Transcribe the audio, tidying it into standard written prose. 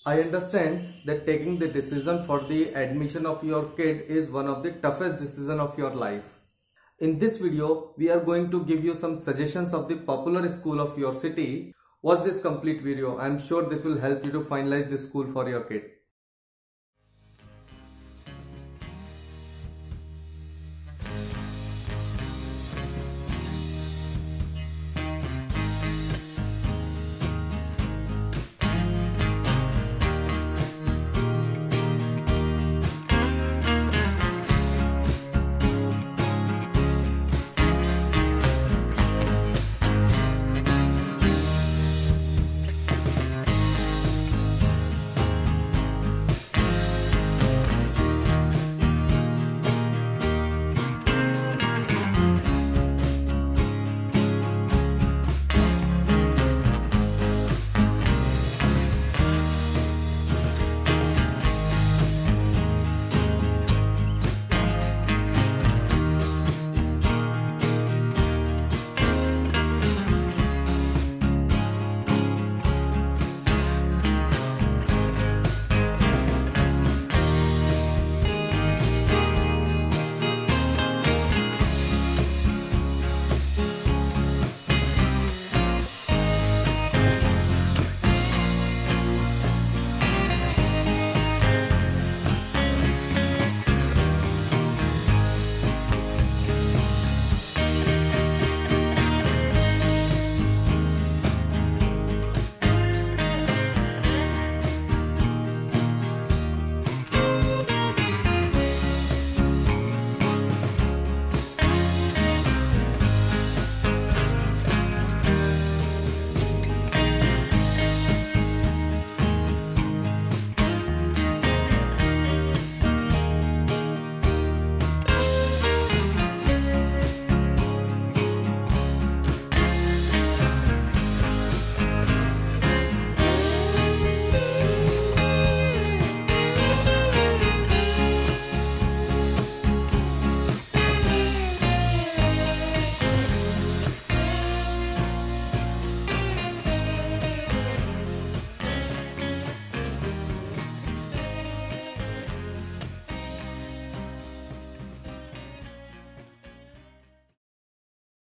I understand that taking the decision for the admission of your kid is one of the toughest decisions of your life. In this video, we are going to give you some suggestions of the popular school of your city. Watch this complete video. I am sure this will help you to finalize the school for your kid.